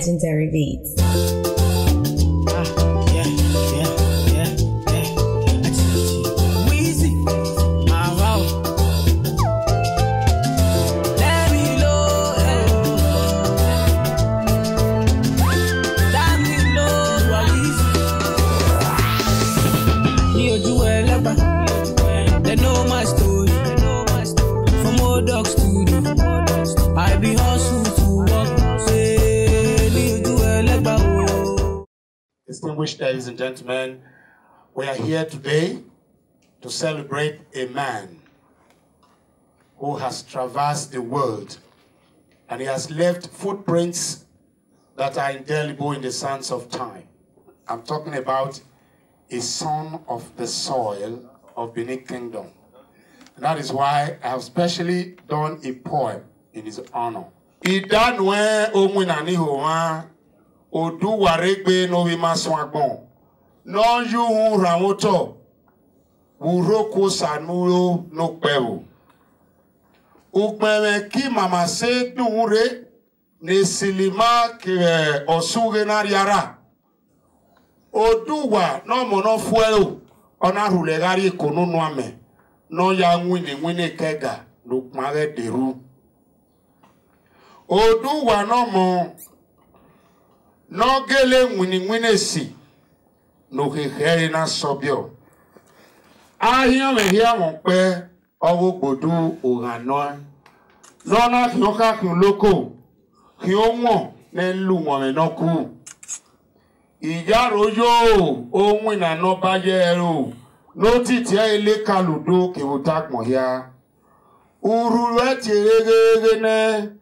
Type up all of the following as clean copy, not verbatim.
legendary beats. They know my story. From old dogs to the I be hustle to work. Distinguished ladies and gentlemen, we are here today to celebrate a man who has traversed the world, and he has left footprints that are indelible in the sands of time. I'm talking about a son of the soil of Benin Kingdom. And that is why I have specially done a poem in his honor. Idanwe omwinani howa Oduwa regbe no Imasuen no yu rawoto uroko sanuyo no pewo ukmeme ki mama se dunre ne silima ke osuge na riara Oduwa no mono fuelo ona rulegari konunu ame no ya nwine kega no kmare deru Oduwa no mo no gele nwine si no hehe na sobio ahia me hia mo pe owo gbodu ohano no na hioka loko hiomwo ne lu mo no ku Iyaroyo ohun inana bayero no titi ele kaludo kewutak mohia urure tirege ne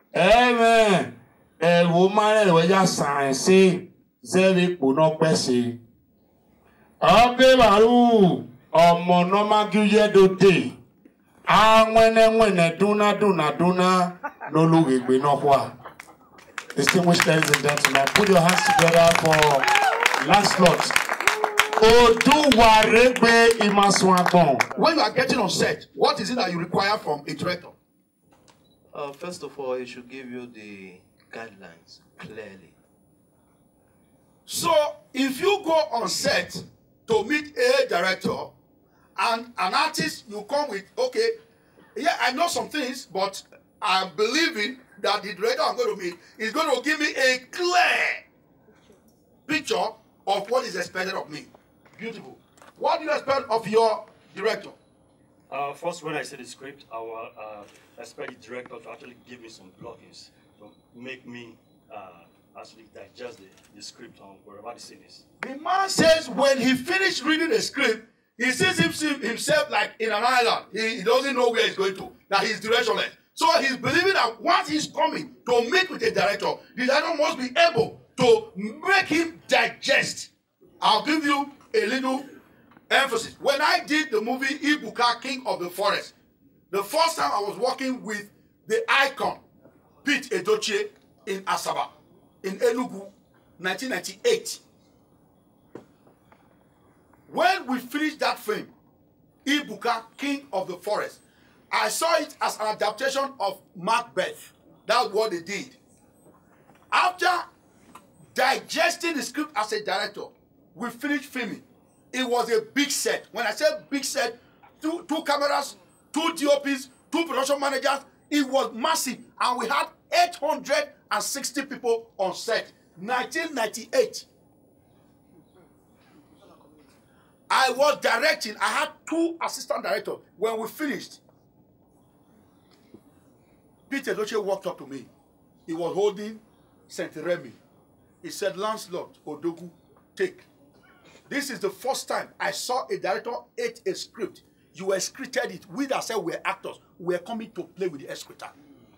ewo mare weya science zeri pono pese abe baru omo no maguye dode awene duna no lugbe no kwa. Distinguished ladies and gentlemen, put your hands together for Lancelot. Oduwa regbe Imasuen. When you are getting on set, what is it that you require from a director? First of all, he should give you the guidelines clearly. So, if you go on set to meet a director and an artist, you come with, okay, yeah, I know some things, but I'm believing that the director I'm going to meet is going to give me a clear picture of what is expected of me. Beautiful. What do you expect of your director? First, when I say the script, I will expect the director to actually give me some blockings to make me actually digest the script on wherever the scene is. The man says when he finished reading the script, he sees himself like in an island. He doesn't know where he's going to, that he's directionless. So he's believing that once he's coming to meet with the director must be able to make him digest. I'll give you a little emphasis. When I did the movie Ibuka, King of the Forest, the first time I was working with the icon, Pete Edochie in Asaba, in Enugu, 1998. When we finished that film, Ibuka, King of the Forest, I saw it as an adaptation of Macbeth. That's what they did. After digesting the script as a director, we finished filming. It was a big set. When I said big set, two cameras, 2 DOPs, 2 production managers, it was massive. And we had 860 people on set. 1998. I was directing. I had 2 assistant directors. When we finished, Peter Edochie walked up to me. He was holding Saint Remy. He said, Lancelot, Odogu, take. This is the first time I saw a director ate a script. You scripted it. We that said we're actors. We're coming to play with the scripter.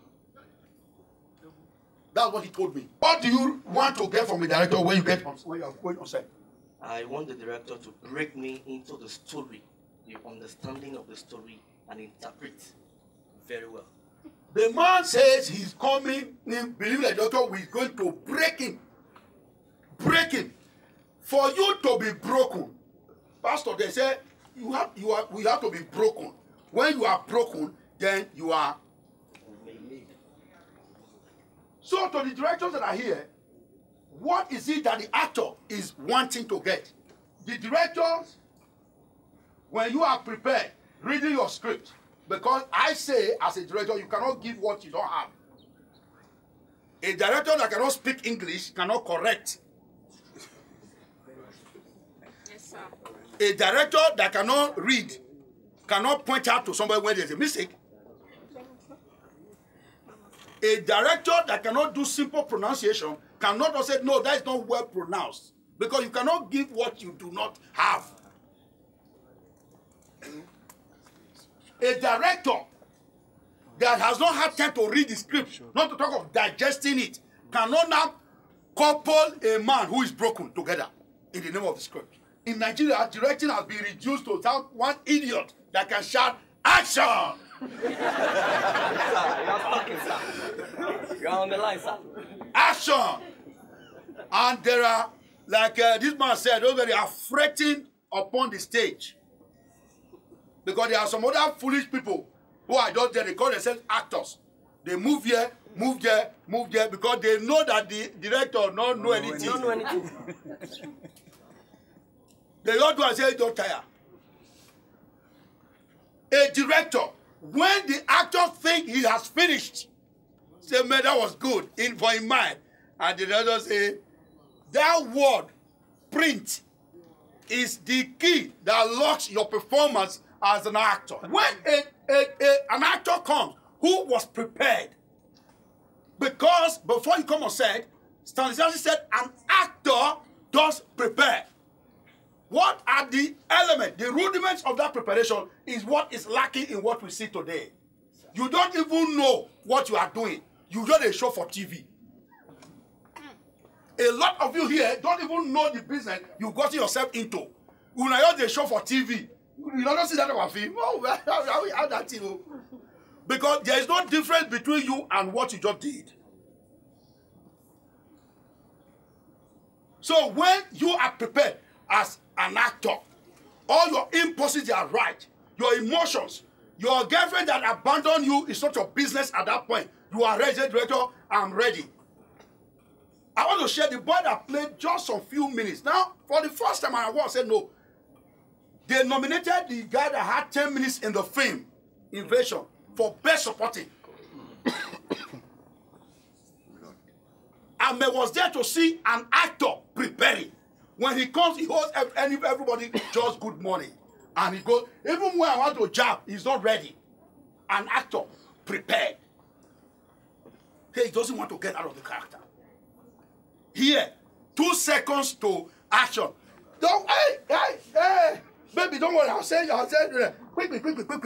That's what he told me. What do you want to get from a director when you get on, when you are going on set? I want the director to break me into the story, the understanding of the story, and interpret very well. The man says he's coming, believe the doctor, we're going to break him. Break him. For you to be broken, Pastor, they say we have to be broken. When you are broken, then you are. So to the directors that are here, what is it that the actor is wanting to get? The directors, when you are prepared, reading your script, because I say, as a director, you cannot give what you don't have. A director that cannot speak English cannot correct. Yes, sir. A director that cannot read cannot point out to somebody when there's a mistake. A director that cannot do simple pronunciation cannot also say, no, that is not well pronounced. Because you cannot give what you do not have. A director that has not had time to read the script, not to talk of digesting it, cannot now couple a man who is broken together in the name of the script. In Nigeria, directing has been reduced to that one idiot that can shout, action! You're on the line, sir. Action! And there are, like this man said, those that are fretting upon the stage. Because there are some other foolish people who are just there, they call themselves actors. They move here, move there, move there, because they know that the director don't know anything. Don't know anything. They don't do and say, don't tire. A director, when the actor thinks he has finished, say, man, that was good for his mind. And the director say, that word, print, is the key that locks your performance as an actor. When an actor comes who was prepared, because before you come on set, Stanislavski said, an actor does prepare. What are the elements, the rudiments of that preparation is what is lacking in what we see today. You don't even know what you are doing. You just a show for TV. A lot of you here don't even know the business you got yourself into. When I just a show for TV, you don't see that on our film. Oh, how that thing? Because there is no difference between you and what you just did. So when you are prepared as an actor, all your impulses are right, your emotions, your girlfriend that abandoned you is not your business at that point. You are ready, director, I'm ready. I want to share the boy that played just some few minutes. Now, for the first time, I said no. They nominated the guy that had 10 minutes in the film, Invasion, for best supporting. And I was there to see an actor preparing. When he comes, he holds everybody just good morning. And he goes, even when I want to jab, he's not ready. An actor prepared. He doesn't want to get out of the character. Here, 2 seconds to action. Don't, hey, baby, don't worry. I'll say, quickly.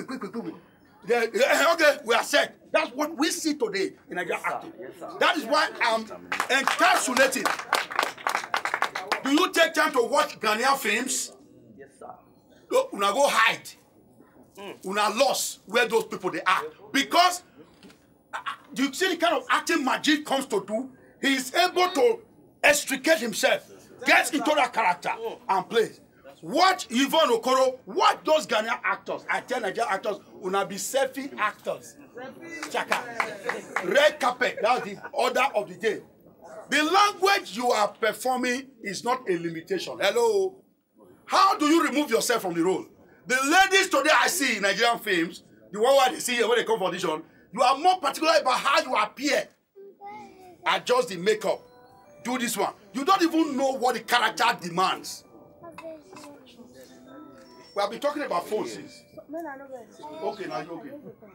Okay, we are set. That's what we see today in Nigerian acting. Yes, that is why I'm encapsulating. Do you take time to watch Ghanaian films? Yes, sir. Una go hide. Una lost where those people they are. Because do you see the kind of acting Majid comes to do? He is able to extricate himself, gets into that character and plays. Watch Yvonne Okoro, watch those Ghanaian actors. I tell Nigerian actors, una be selfie actors. Chaka. Red carpet, that's the order of the day. The language you are performing is not a limitation. Hello? How do you remove yourself from the role? The ladies today I see in Nigerian films, the one where they see when they come for audition, you are more particular about how you appear. Adjust the makeup. Do this one. You don't even know what the character demands. We have been talking about phones since. Okay, now you're okay.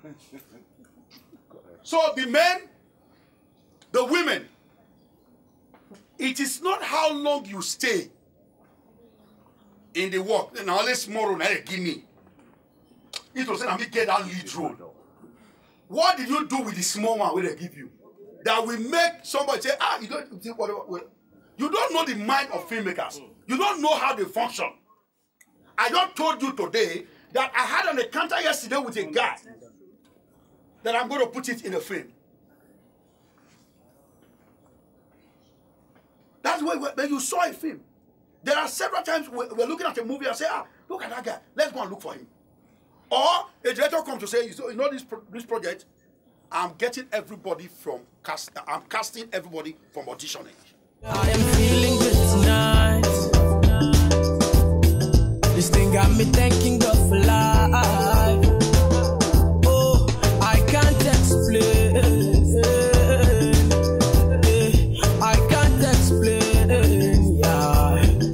So the men, the women, it is not how long you stay in the work. Now let's tomorrow give me. It was saying, get that lead role. What did you do with the small one where they give you? That will make somebody say, you don't think whatever. You don't know the mind of filmmakers. You don't know how they function. I just told you today that I had an encounter yesterday with a guy that I'm going to put it in a film. That's when you saw a film. There are several times we're looking at a movie and say, look at that guy. Let's go and look for him. Or a director comes to say, you know this project, I'm getting everybody from I'm casting everybody from auditioning. I am feeling good tonight. This thing got me thanking God for life. Oh, I can't explain. I can't explain. Yeah.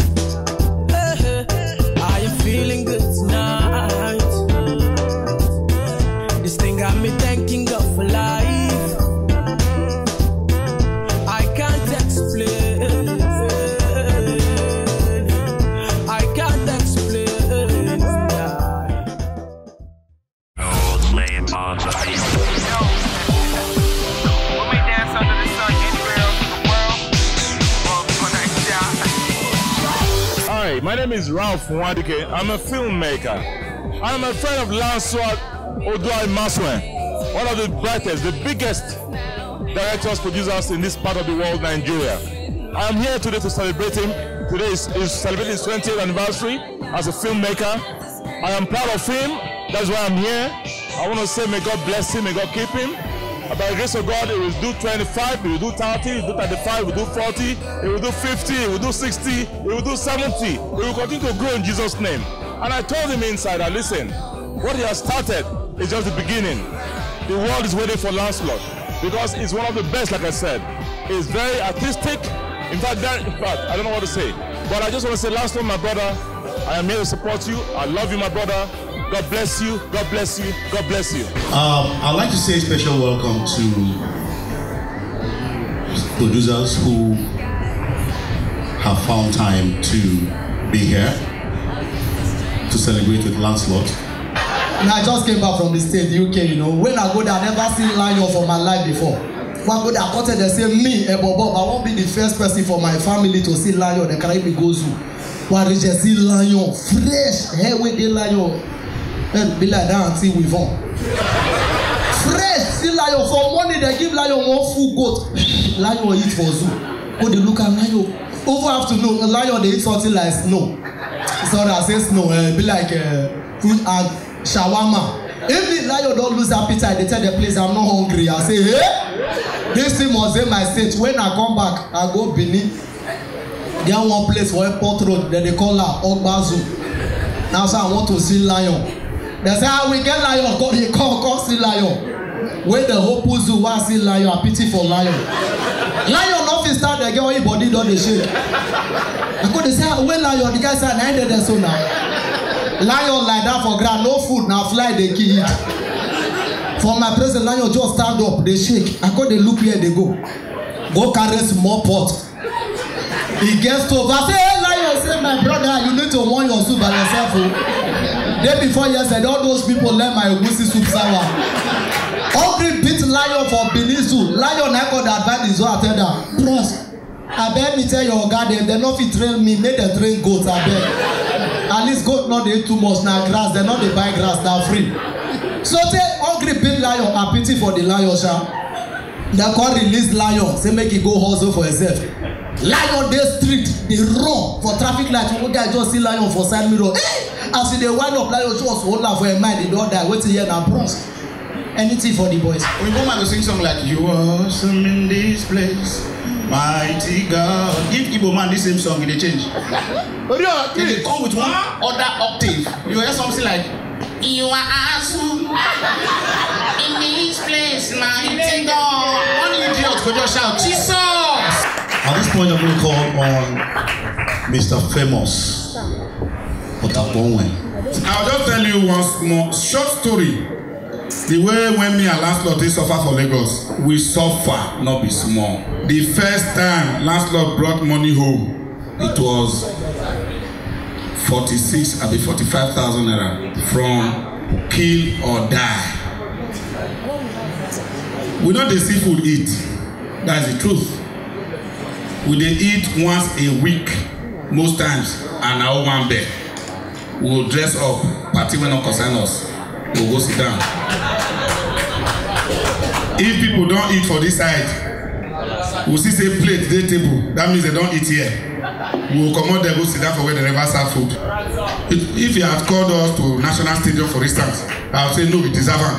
I am feeling good tonight. This thing got me thanking God for life. I can't explain. I can't explain. Oh, slaying monster. When we dance under the sun anywhere else in the world, for next shot. Hi, my name is Ralph Nwadike. I'm a filmmaker. I'm a friend of Lancelot, Oduwa, Imasuen, one of the brightest, the biggest directors, producers in this part of the world, Nigeria. I am here today to celebrate him. Today is celebrating his 20th anniversary as a filmmaker. I am proud of him. That's why I'm here. I want to say may God bless him, may God keep him. By the grace of God, he will do 25, he will do 30, he will do 35, he will do 40, he will do 50, he will do 60, he will do 70. He will continue to grow in Jesus' name. And I told him inside that, listen, what he has started is just the beginning. The world is waiting for Lancelot because he's one of the best, like I said. He's very artistic. In fact, I don't know what to say. But I just want to say, Lancelot, my brother, I am here to support you. I love you, my brother. God bless you. God bless you. God bless you. I'd like to say a special welcome to producers who have found time to be here to celebrate with Lancelot. And I just came back from the state, UK, you know. When I go there, I never seen lion for my life before. When I go there, I thought they say, me, Bob, I won't be the first person for my family to see lion. They carry me go zoo. When I just see lion, fresh, hair with the lion. And be like that until we vomit. Fresh, see lion. For money, they give lion one full goat. Lion eat for zoo. Go they look at lion. Over afternoon, a lion they eat something like snow. So I say snow, be like food and shawarma. If the lion don't lose appetite, they tell the place I'm not hungry. I say, hey, this thing was in my state. When I come back, I go Benin. There one place for airport road that they call her Ogba Zoo. Now so I want to see lion. They say, we get lion, come see lion. When the whole zoo want see lion, I pity for lion. Lion not start the girl, body don't they shake. I go they say, when lion, the guy say, I ended the so now. Lion like that for ground, no food, now fly they kill it. For my present lion just stand up, they shake. I go they look where they go. Go carry small pot. He gets to over. Say, hey lion, say my brother, you need to warn your soup by yourself. Oh. Day before yesterday, all those people let my wussy soup sour. Hungry beat lion for Benin Zoo. Lion I got advice is what I tell them. Bros, I beg me tell your garden, they not fit train me, make them train goats, I beg. At least goat not they too much now grass, they not they buy grass now free. So say hungry beat lion, I pity for the lion, sha. They can't release lion, say make it go hustle for himself. Lion dey street, they run for traffic light. One guy just see lion for side mirror. Hey! As he dey wind up, lion just hold am for a mind, he don't die. Wait till hear na bros. Anything for the boys. We go man to sing song like you are awesome in this place, mighty God. Give Igbo man this same song, they change. They come with one other octave. You hear something like you are awesome in this place, mighty God. One idiot could just shout Jesus. At this point, I'm going to call on Mr. Famous Otabonwe. I'll just tell you one small short story. The way when me and Lancelot suffer for Lagos, we suffer, not be small. The first time Lancelot brought money home, it was 46, I mean 45,000 naira from kill or die. We know the seafood eat. That's the truth. We dey eat once a week, most times, and our one bed. We will dress up, party when not concern us. We will go sit down. If people don't eat for this side, we will see say plate, day table. That means they don't eat here. We will come out there, go sit down for where they never serve food. If you had called us to National Stadium, for instance, I would say no, we deserve it.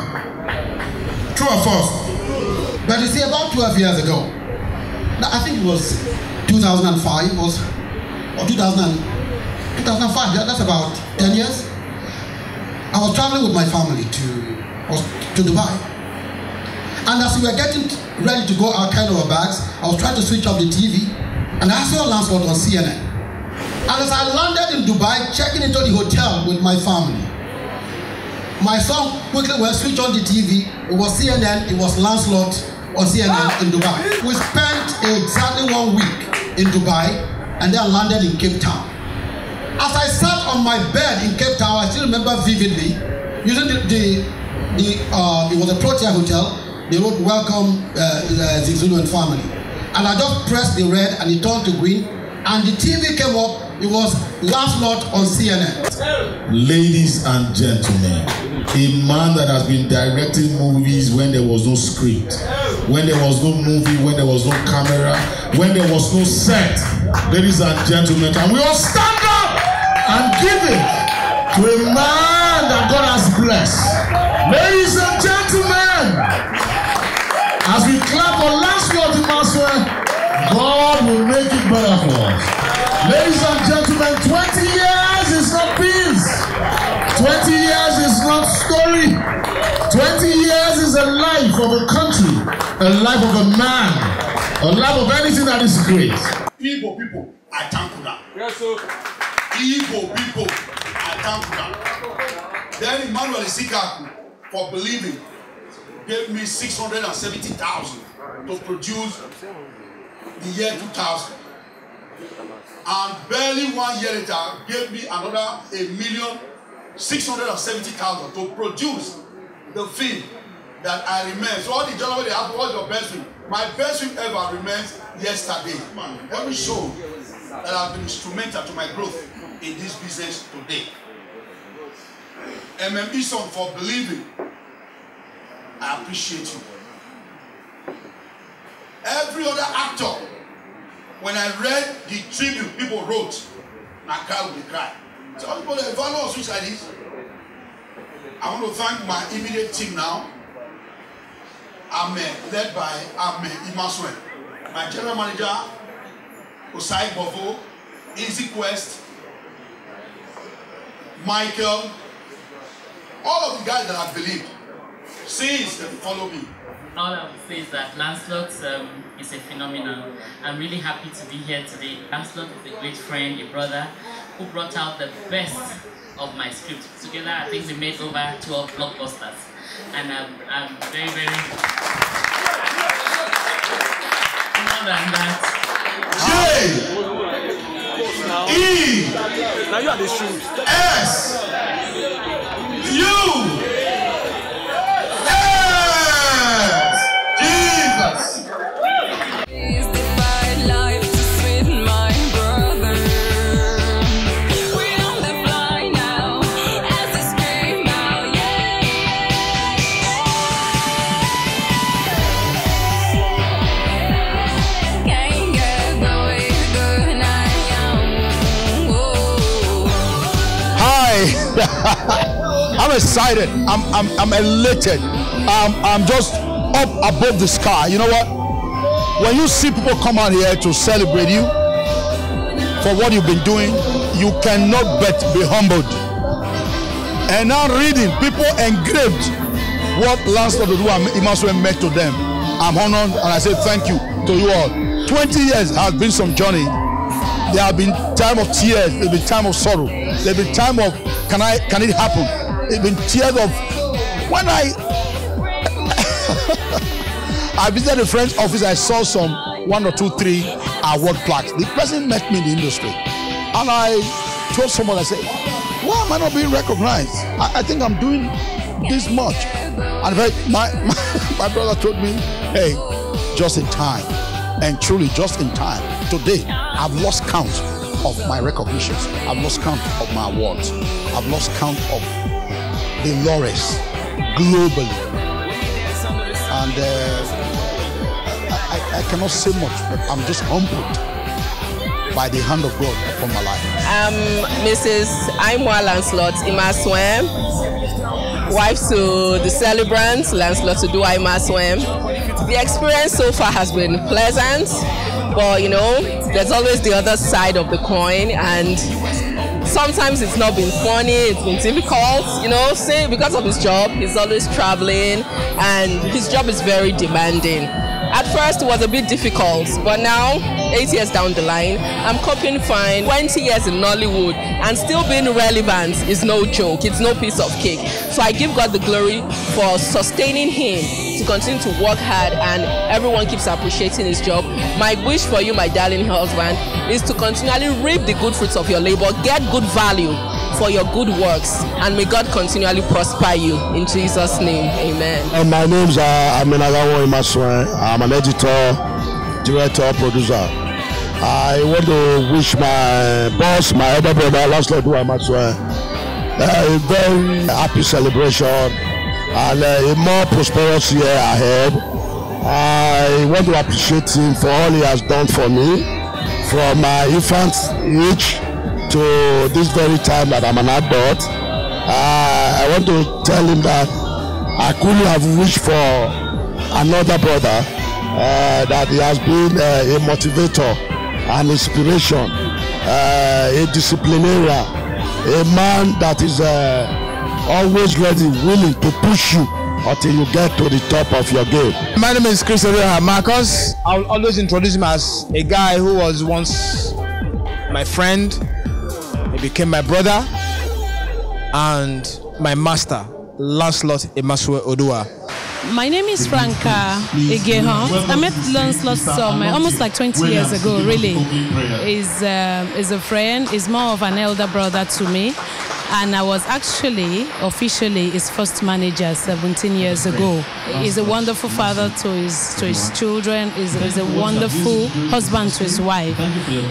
True or false? But you see, about 12 years ago, I think it was 2005 was, or 2005, that's about 10 years. I was traveling with my family to Dubai. And as we were getting ready to go out kind of our bags, I was trying to switch off the TV, and I saw Lancelot on CNN. And as I landed in Dubai, checking into the hotel with my family, my son quickly went switch on the TV. It was CNN, it was Lancelot on CNN in Dubai. We spent exactly 1 week in Dubai and then landed in Cape Town. As I sat on my bed in Cape Town, I still remember vividly, using it was a Protea hotel, they wrote welcome Zulu and family. And I just pressed the red and it turned to green, and the TV came up. It was Lancelot on CNN. Ladies and gentlemen, a man that has been directing movies when there was no script, when there was no movie, when there was no camera, when there was no set. Ladies and gentlemen, can we all stand up and give it to a man that God has blessed? Ladies and gentlemen, as we clap for Lancelot Imasuen, God will make it better for us. Ladies and gentlemen, 20 years is not peace. 20 years is not story. 20 years is a life of a country, a life of a man, a life of anything that is great. Igbo people, I thank you now. Yes, sir. Igbo people, I thank you now. Then Emmanuel Isikaku, for believing, gave me 670,000 to produce the year 2000. And barely 1 year later, gave me another 1,670,000 to produce the film that I remain. So all the gentlemen, they ask, what's your best film? My best film ever remains Yesterday. Let me show that I've been instrumental to my growth in this business today. Ison for believing. I appreciate you. Every other actor, when I read the tribute people wrote, my crowd will cry. So people that value switch like this. I want to thank my immediate team now. I'm led by Imasuen. My general manager, Osai Bovo, Easy Quest, Michael, all of the guys that I believed, since they follow me. All I would say is that Lancelot is a phenomenon. I'm really happy to be here today. Lancelot is a great friend, a brother, who brought out the best of my script. Together, I think we made over 12 blockbusters. And I'm very, very... More than that. J-E Now you are the shoes. S U I'm excited. I'm elated. I'm just up above the sky. You know what? When you see people come out here to celebrate you for what you've been doing, you cannot but be humbled. And now reading, people engraved what Lancelot Oduwa Imasuen meant to them. I'm honored and I say thank you to you all. 20 years has been some journey. There have been time of tears, there have been time of sorrow, there have been time of can it happen? There have been tears of when I visited a friend's office, I saw some 1 or 2, 3 award plaques. The person met me in the industry and I told someone, I said, why am I not being recognized? I think I'm doing this much. And my brother told me, hey, just in time. And truly just in time. Today, I've lost count of my recognitions. I've lost count of my awards. I've lost count of the laurels globally. And I cannot say much, but I'm just humbled by the hand of God upon my life. Mrs. Lancelot Imasuen. wife to the celebrant, Lancelot, Oduwa, Imasuen. The experience so far has been pleasant, but you know, there's always the other side of the coin, and sometimes it's not been funny, it's been difficult, you know, say because of his job, he's always traveling, and his job is very demanding. At first, it was a bit difficult, but now, 8 years down the line, I'm coping fine. 20 years in Nollywood, and still being relevant is no joke. It's no piece of cake. So I give God the glory for sustaining him to continue to work hard, and everyone keeps appreciating his job. My wish for you, my darling husband, is to continually reap the good fruits of your labor, get good value for your good works, and may God continually prosper you. In Jesus' name, amen. And my name is Imasuen. I'm an editor, director, producer. I want to wish my boss, my elder brother, Lancelot Imasuen, a very happy celebration and a more prosperous year ahead. I want to appreciate him for all he has done for me, from my infant age to this very time that I'm an adult. I want to tell him that I couldn't have wished for another brother, that he has been a motivator, an inspiration, a disciplinarian, a man that is always ready, willing to push you until you get to the top of your game. My name is Chris Marcus. I'll always introduce him as a guy who was once my friend. He became my brother and my master, Lancelot Imasuen Oduwa. My name is Franca Egehon. I met Lancelot almost like 20 years ago, really. He's a friend, he's more of an elder brother to me. And I was actually, officially, his first manager 17 years ago. He's a wonderful father to his children. He's a wonderful husband to his wife.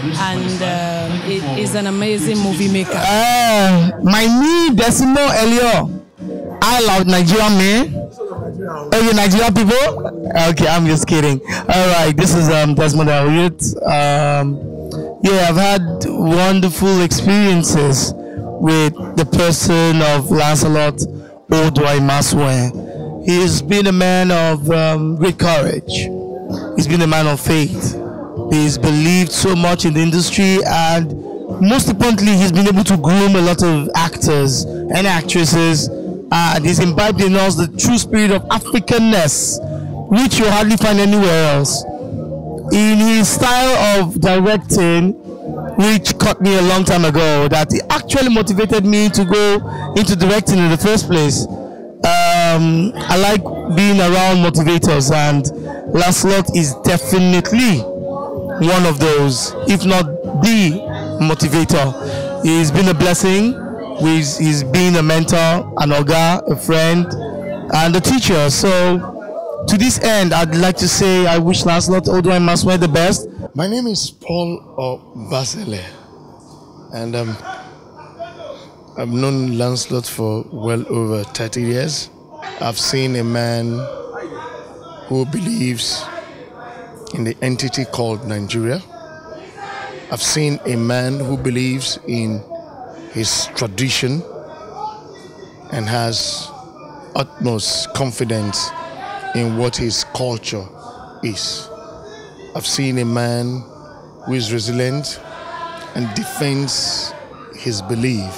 And he's an amazing movie maker. My name is Decimo Elio. I love Nigerian men. Oh, you Nigerian people? Okay, I'm just kidding. All right, this is Desmond Elliott. Yeah, I've had wonderful experiences with the person of Lancelot Oduwa Imasuen. He's been a man of great courage. He's been a man of faith. He's believed so much in the industry, and most importantly, he's been able to groom a lot of actors and actresses, and he's imbibed in us the true spirit of Africanness, which you'll hardly find anywhere else. In his style of directing, which caught me a long time ago, that it actually motivated me to go into directing in the first place. I like being around motivators, and Lancelot is definitely one of those, if not the motivator. He's been a blessing. He's been a mentor, an oga, a friend, and a teacher. So to this end, I'd like to say I wish Lancelot Oduwa Imasuen the best. My name is Paul Basile, and I've known Lancelot for well over 30 years. I've seen a man who believes in the entity called Nigeria. I've seen a man who believes in his tradition and has utmost confidence in what his culture is. I've seen a man who is resilient and defends his belief.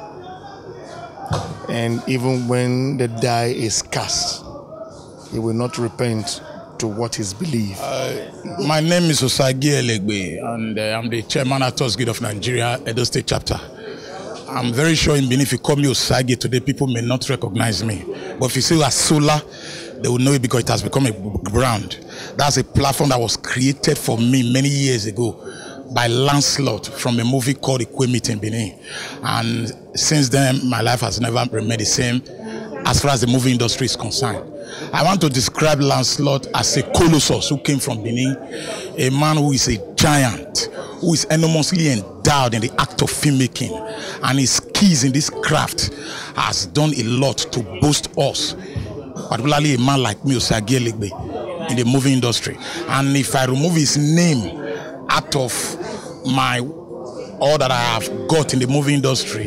And even when the die is cast, he will not repent to what is believed. My name is Osagi Elegbe, and I'm the chairman Actors Guild of Nigeria, Edo State Chapter. I'm very sure in Benin, if you call me Osagi today, people may not recognize me. But if you say Asola, they will know it because it has become a brand. That's a platform that was created for me many years ago by Lancelot from a movie called Ikwemit in Benin. And since then, my life has never remained the same as far as the movie industry is concerned. I want to describe Lancelot as a colossus who came from Benin, a man who is a giant, who is enormously endowed in the act of filmmaking, and his keys in this craft has done a lot to boost us, particularly a man like me, Osagi Elegbe, in the movie industry. And if I remove his name out of all that I have got in the movie industry,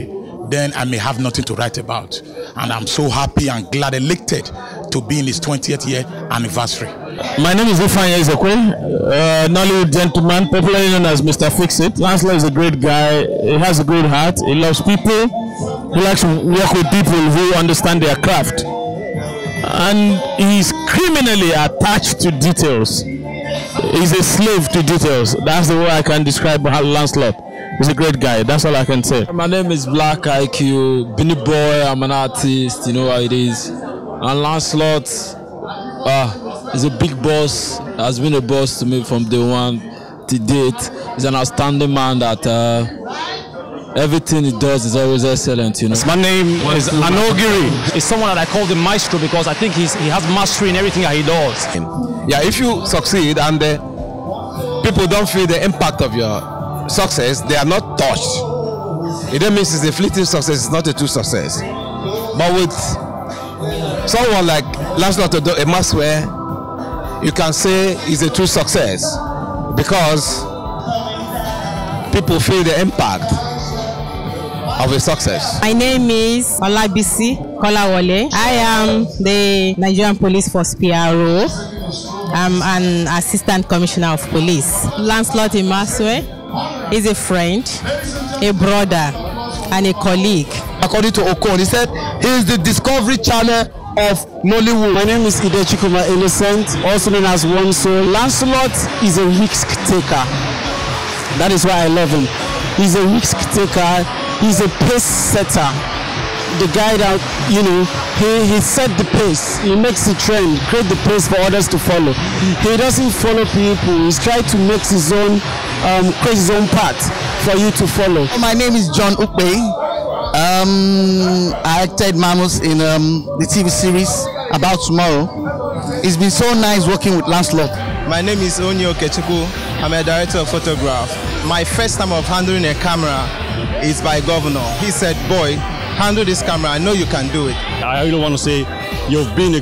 then I may have nothing to write about. And I'm so happy and glad elected to be in his 20th year anniversary. My name is Ifeanyi Ezekwe, Nollywood gentleman, popularly known as Mr. Fix-It. Lancelot is a great guy. He has a great heart. He loves people. He likes to work with people who understand their craft. And he's criminally attached to details. He's a slave to details. That's the way I can describe Lancelot. He's a great guy. That's all I can say. My name is Black IQ, Benny Boy. I'm an artist. You know how it is. And Lancelot is a big boss. Has been a boss to me from day one to date. He's an outstanding man that everything he does is always excellent. You know. My name is Anogiri. It's someone that I call the maestro because I think he has mastery in everything that he does. Yeah, if you succeed and people don't feel the impact of your success, they are not touched. It don't mean it's a fleeting success, it's not a true success. But with someone like Lancelot Imasuen, you can say it's a true success because people feel the impact of a success. My name is Olabisi Kolawole. I am the Nigerian Police Force PRO. I'm an Assistant Commissioner of Police. Lancelot Imasuen is a friend, a brother, and a colleague. According to Okon, he said he is the Discovery Channel of Nollywood. My name is Idechikuma Innocent, also known as One Soul. Lancelot is a risk taker. That is why I love him. He's a risk taker. He's a pace setter. The guy that, you know, he set the pace. He makes the trend, create the pace for others to follow. He doesn't follow people. He's trying to make his own, create his own path for you to follow. My name is John Ukbe. I acted Mamus in the TV series About Tomorrow. It's been so nice working with Lancelot. My name is Onyo Kechuku. I'm a director of photograph. My first time of handling a camera is by Governor. He said, boy, handle this camera. I know you can do it. I really want to say you've been a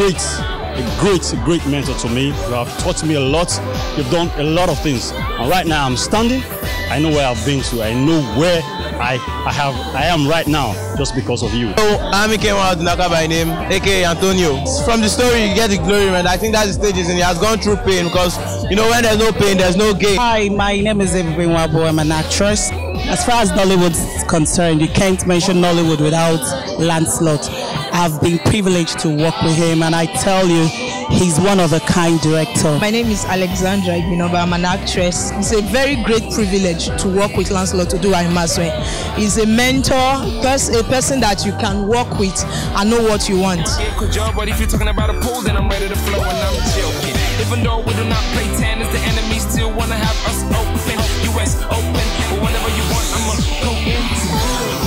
great mentor to me. You have taught me a lot. You've done a lot of things. And right now I'm standing. I know where I've been to. I know where I am right now just because of you. So I'm Dunaka by name, aka Antonio. From the story you get the glory, man. I think that's the stages and he has gone through pain because you know when there's no pain, there's no gain. Hi, my name is Ebube Nwabo. I'm an actress. As far as Nollywood is concerned, you can't mention Nollywood without Lancelot. I've been privileged to work with him and I tell you, he's one of a kind director. My name is Alexandra Ibinoba. I'm an actress. It's a very great privilege to work with Lancelot Oduwa Imasuen. He's a mentor, plus a person that you can work with and know what you want. But if you're talking about a pool, then I'm ready to flow and I'm joking. Even though we do not play tennis, the enemy still wanna have us open. US open, but whenever you want, I'ma go into.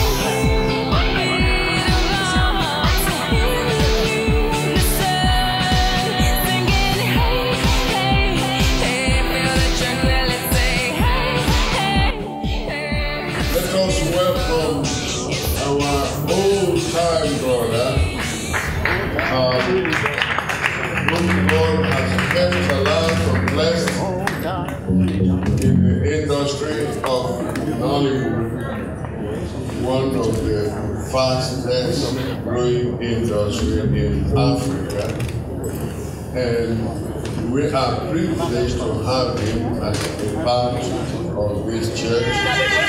Welcome our old-time brother, whom God has kept alive and blessed in the industry of Nollywood, one of the fastest growing industry in Africa. And we are privileged to have him as a part of this church.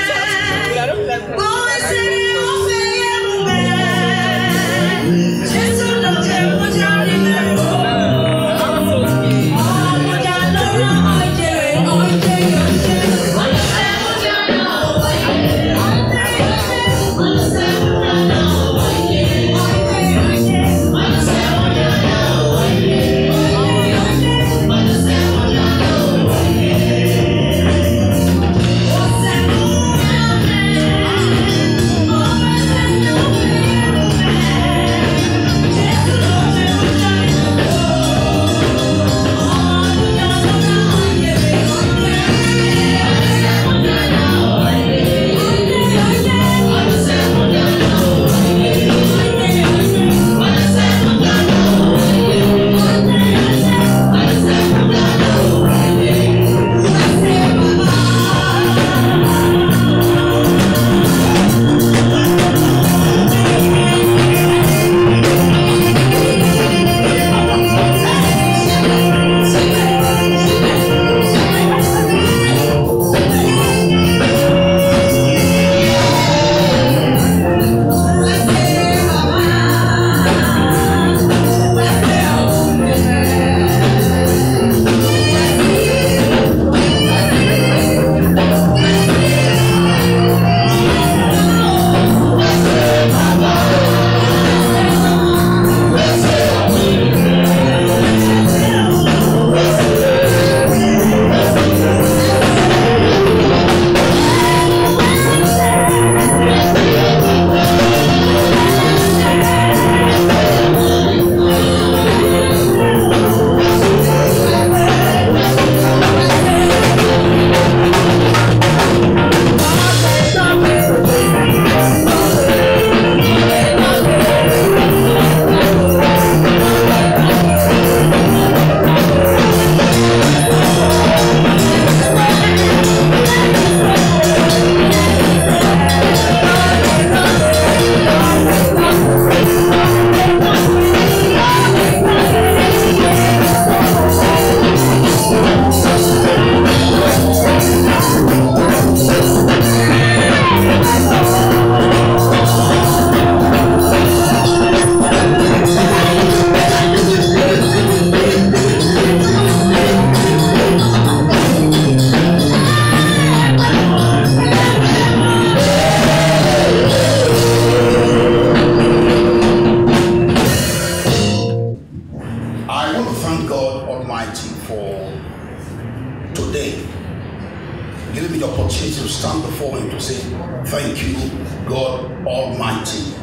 I want to thank God Almighty for today, giving me the opportunity to stand before Him to say, thank you, God Almighty.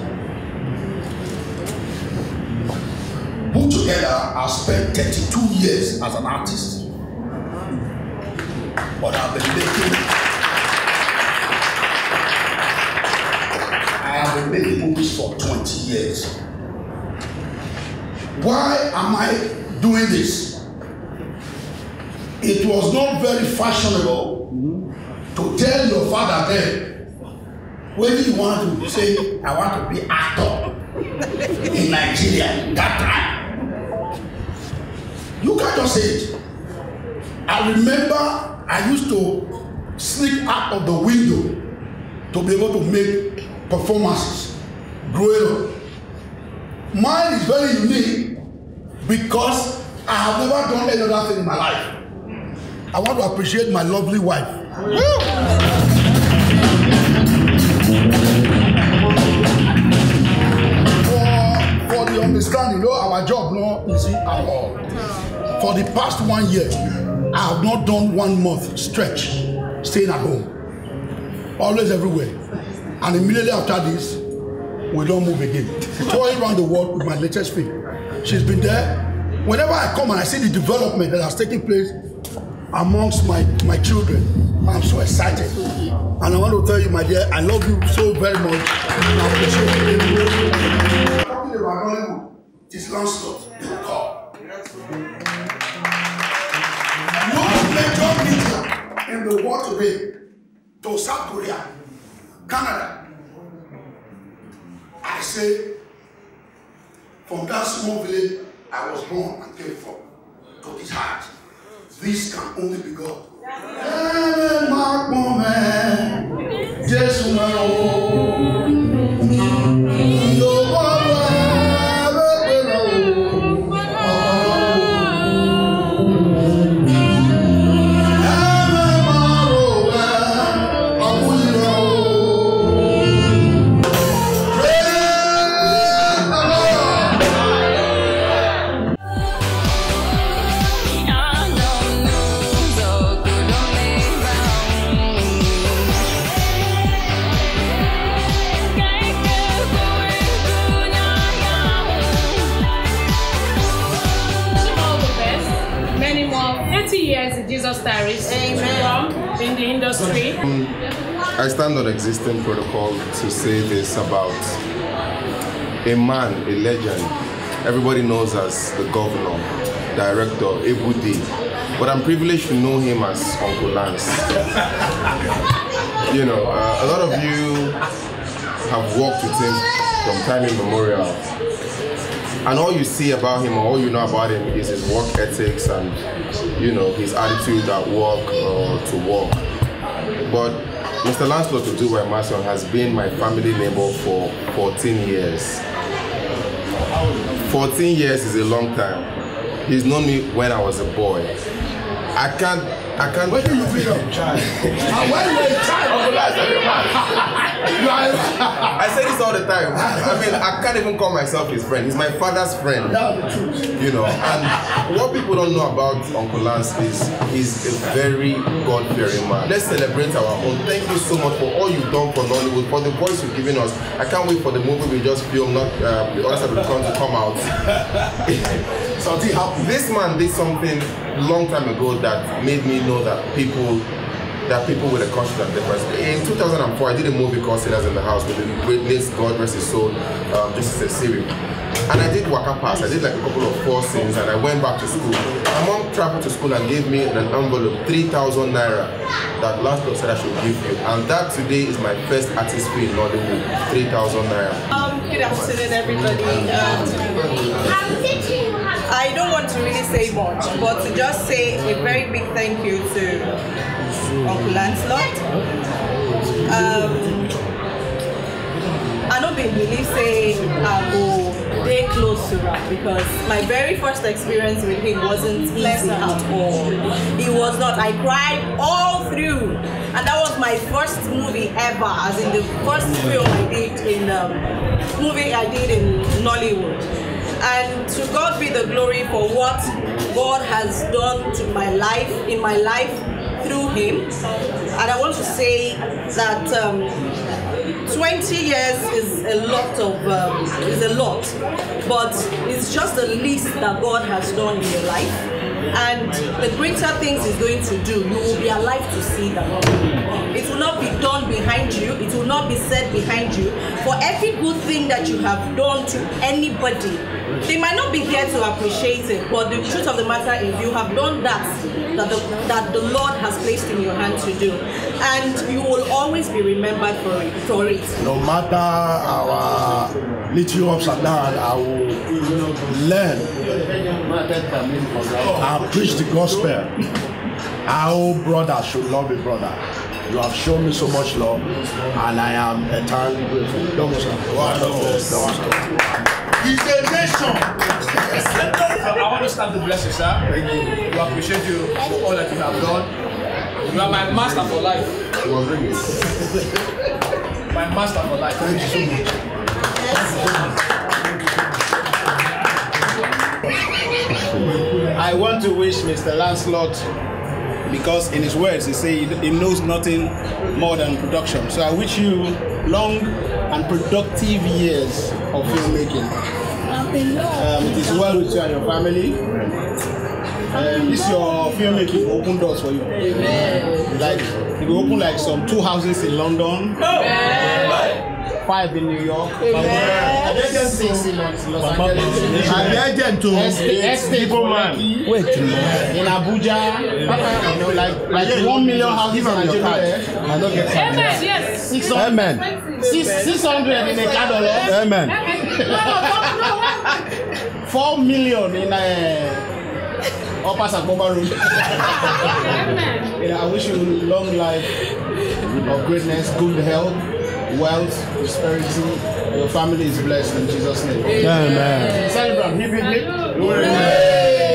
Put together, I spent 32 years as an artist, but I have been making movies for 20 years. Why am I doing this? It was not very fashionable to tell your father then, when you want to say, I want to be actor in Nigeria that time. You can't just say it. I remember I used to sneak out of the window to be able to make performances growing up. Mine is very unique because I have never done any other thing in my life. I want to appreciate my lovely wife. For the understanding, our job not easy at all. For the past 1 year, I have not done 1 month stretch staying at home. Always everywhere. And immediately after this, we don't move again. Touring around the world with my latest film. She's been there. Whenever I come and I see the development that has taken place amongst my children, I'm so excited. And I want to tell you, my dear, I love you so very much. And I appreciate you. Talking about Nollywood, it's Lancelot, the call. No major media in the world today, to South Korea, Canada, I say, from that small village I was born and came from, to this heart, this can only be God. In the industry. I stand on existing protocol to say this about a man, a legend. Everybody knows as the governor, director, Ebudi, but I'm privileged to know him as Uncle Lance. You know, a lot of you have worked with him from time immemorial, and all you see about him or all you know about him is his work ethics and, you know, his attitude at work or to work. But Mr. Lancelot Oduwa Imasuen has been my family neighbor for 14 years. 14 years is a long time. He's known me when I was a boy. I can't. When did you become a child? When you were a child, I say this all the time. I mean, I can't even call myself his friend. He's my father's friend. You know, and what people don't know about Uncle Lance is he's a very God-fearing man. Let's celebrate our own. Thank you so much for all you've done for Nollywood, for the voice you've given us. I can't wait for the movie we just filmed, not the other side of the country to come out. Something happened. This man did something long time ago that made me know that people with a conscience are different. In 2004, I did a movie called Sinners in the House with the great late God rest his soul, Justice Esiri. And I did Waka Pass. I did like a couple of 4 scenes, and I went back to school. My mom traveled to school and gave me an envelope, 3,000 naira, that Lancelot said I should give you. And that today is my first artist fee in Nollywood, 3,000 naira. Good afternoon, everybody. I don't want to really say much, but to just say a very big thank you to Uncle Lancelot. I don't believe say I go very close to rap because my very first experience with him wasn't easy at all. It was not. I cried all through, and that was my first movie ever, as in the first film I did in movie I did in Nollywood. And to God be the glory for what God has done to my life, in my life, through him. And I want to say that 20 years is a lot, but it's just the least that God has done in your life. And the greater things he's going to do, you will be alive to see them. It will not be done behind you. It will not be said behind you. For every good thing that you have done to anybody, they might not be here to appreciate it, but the truth of the matter is you have done that the Lord has placed in your hand to do. And you will always be remembered for it. No matter our little ups and downs, I will learn and preach the gospel. How brothers should love a brother. You have shown me so much love, and I am eternally grateful. He's a nation. I want to start to bless you, sir. Thank you. We appreciate you for all that you have done. You are my master for life. My master for life. Thank you so much. I want to wish Mr. Lancelot, because in his words he says he knows nothing more than production. So I wish you long and productive years of filmmaking. It is well with you and your family. This your filmmaking will open doors for you. Like it will open like some 2 houses in London. 5 in New York, 6 in Los Angeles, in Abuja, like 1 million houses in Nigeria. I don't get Amen. Yes. 600 in Ekadolo. Amen. 4 million in Upper Sakoba Road. I wish you long life of greatness, good health, wealth, prosperity. Your family is blessed in Jesus' name. Amen. Celebrate. Hip, hip, hip.